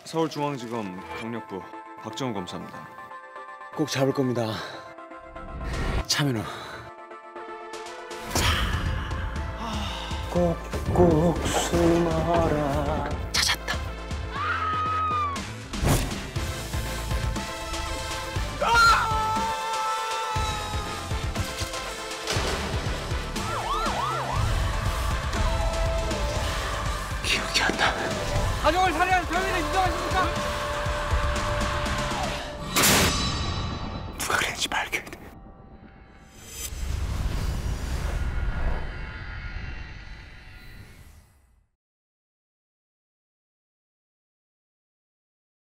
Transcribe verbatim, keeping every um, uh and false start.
서울중앙지검 강력부 박정우 검사입니다. 꼭 잡을 겁니다. 차면호. 꼭꼭 숨어라. 찾았다. 기억이 안 나. 가족을 살해한 혐의를 인정하십니까? 누가 그랬는지 밝혀야 돼.